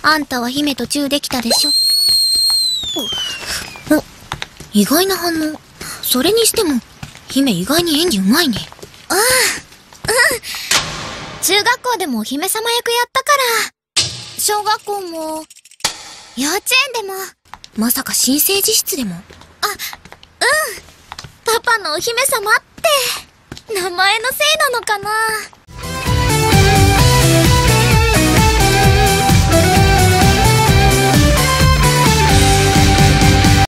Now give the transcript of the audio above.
あんたは姫とチューできたでしょ。お、意外な反応。それにしても、姫意外に演技うまいね。ああ、うん。中学校でもお姫様役やったから。小学校も、幼稚園でも。まさか新生児室でも。あ、うん。パパのお姫様って、名前のせいなのかな。